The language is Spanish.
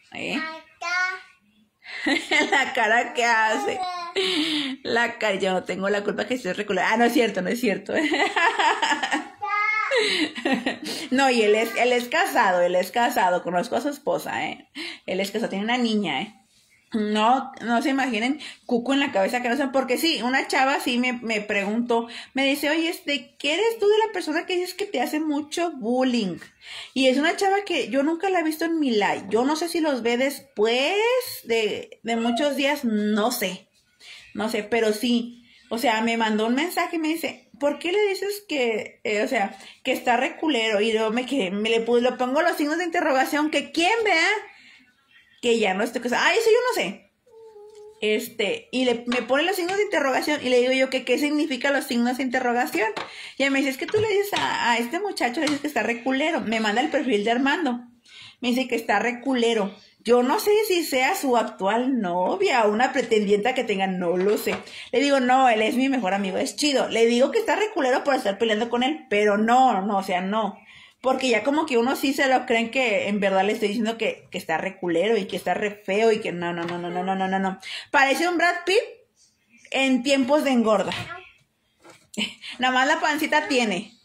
¿Eh? La cara que hace. La cara, yo no tengo la culpa que estés reculada. Ah, no es cierto, no es cierto. No, y él es casado, conozco a su esposa, Él es casado, tiene una niña, No, no se imaginen, cuco en la cabeza que no sé, porque sí, una chava sí me preguntó, me dice, oye, ¿qué eres tú de la persona que dices que te hace mucho bullying? Y es una chava que yo nunca la he visto en mi live, yo no sé si los ve después de muchos días, no sé, pero sí, o sea, me mandó un mensaje y me dice, ¿por qué le dices que, o sea, que está reculero? Y yo le pongo los signos de interrogación, que quién vea que ya no estoy casada. Ah, eso yo no sé. Me pone los signos de interrogación y le digo yo que qué significan los signos de interrogación. Y ella me dice, es que tú le dices a este muchacho, le dices que está reculero. Me manda el perfil de Armando. Me dice que está reculero. Yo no sé si sea su actual novia o una pretendienta que tenga, no lo sé. Le digo, no, él es mi mejor amigo, es chido. Le digo que está reculero por estar peleando con él, pero no, o sea, no. Porque ya como que uno sí se lo creen que en verdad le estoy diciendo que está re culero y que está re feo y que no. Parece un Brad Pitt en tiempos de engorda. Nada más la pancita tiene.